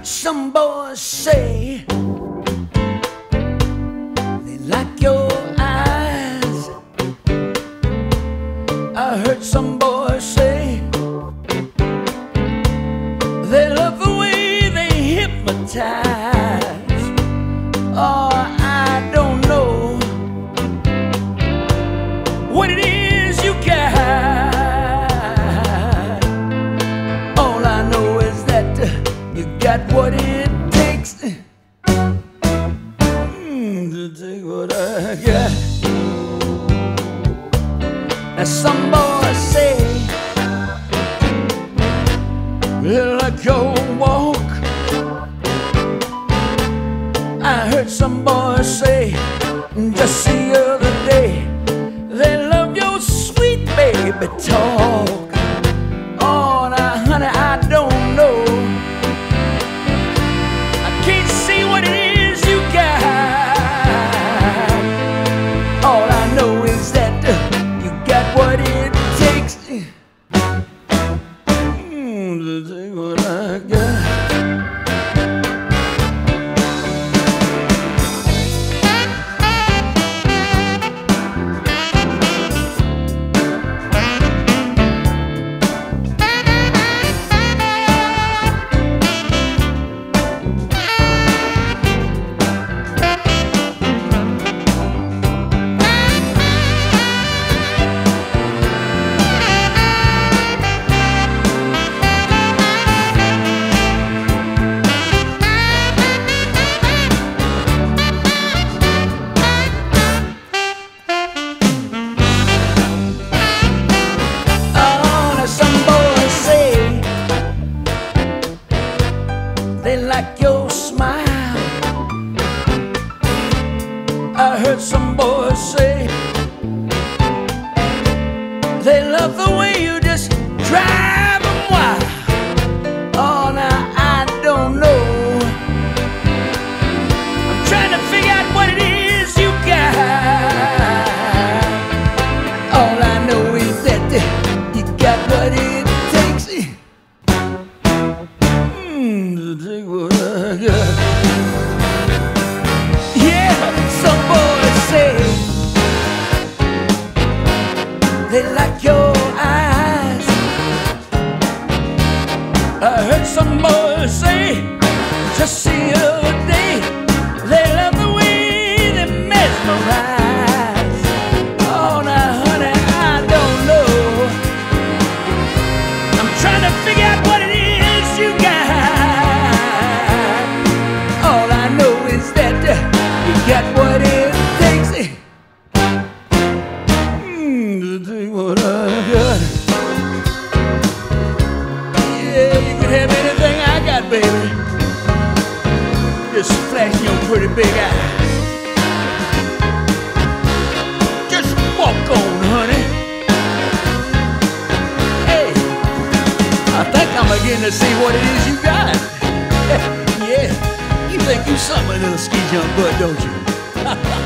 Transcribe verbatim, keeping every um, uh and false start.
Some boys say they like your eyes. I heard some boys say they love the way they hypnotize. Oh, I don't know what it is you got. All I know is that you got what it takes mm, to take what I got. Now some boys say they like your walk. I heard some boys say just the other day they love your sweet baby talk. Oh, now honey, I don't know. I can't see what it is you got. All I know is that you got what it takes mm, to take what I got. They like your smile. I heard some boys say they love the way you just drive them wild. Oh, now I don't know. I'm trying to figure out what it is you got. All I know is that you got what it takes to take what I got. Yeah, some boys say they like your eyes. I heard some boys say just the other day they love the way they mesmerize. Oh, now honey, I don't know. I'm trying to figure out what it is you got. Got what it takes mm, to take what I got. Yeah, you can have anything I got, baby. Just flash your pretty big eye. Just walk on, honey. Hey, I think I'm beginning to see what it is you got. Yeah. You think you something, little ski jump butt, don't you?